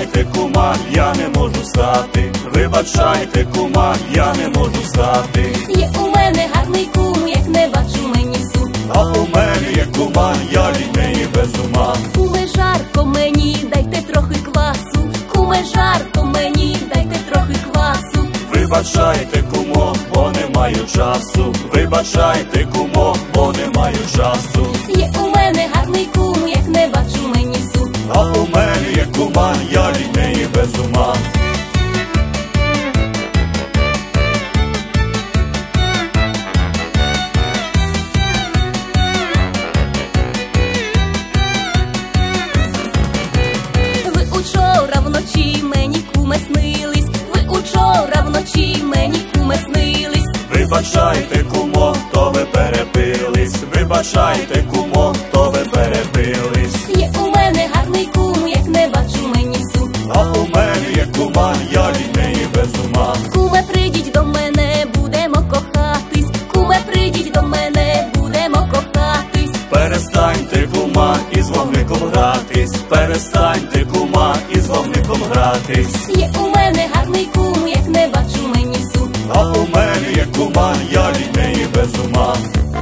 Вибачайте, кума, я не можу стати. Вибачайте, кума, я не можу стати. Є у мене гарний кум, як не бачу мені сум. А у мене є кума, я від неї без ума. Куме, жарко мені, дайте трохи квасу. Куме, жарко мені, дайте трохи квасу. Вибачайте, кумо, бо не маю часу. Вибачайте, кумо, бо не маю часу. Є у мене гарний кум, як не бачу мені сум. А у мене є кума, я від неї без ума. Ви учора вночі мені, куме, снились. Ви учора вночі мені, куме, снились. Вибачайте, кумо, то ви перепились. Вибачайте, кумо, то ви перепились. Є у мене гарний кум, як не бачу мені сум. А у мене є кума, я від неї без ума. Куме, прийдіть до мене, будемо кохатись. Куме, прийдіть до мене, будемо кохатись. Перестаньте, кума, із вогником гратись. Перестаньте, кума, із вогником гратись. Є у мене гарний кум, як не бачу мені сум. А у мене є кума, я від неї без ума.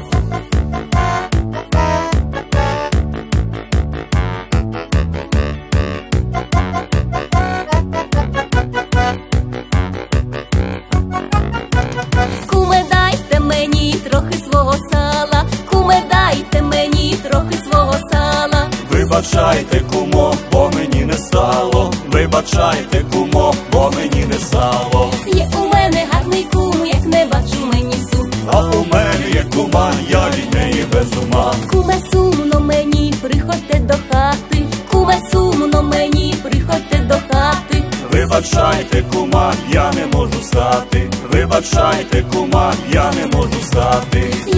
Куме, дайте мені трохи свого сала. Куме, дайте мені трохи свого сала. Вибачайте, кумо, бо мені не стало. Вибачайте, кумо, бо мені не стало. Є у мене гарний кум, як не бачу мені сум. А у мене є кума, я від неї без ума. Куме, сумно мені, приходьте до хати. Куме, сумно мені, приходьте до хати. Вибачайте, кума, я не можу стати. Вибачайте, кума, я не можу стати.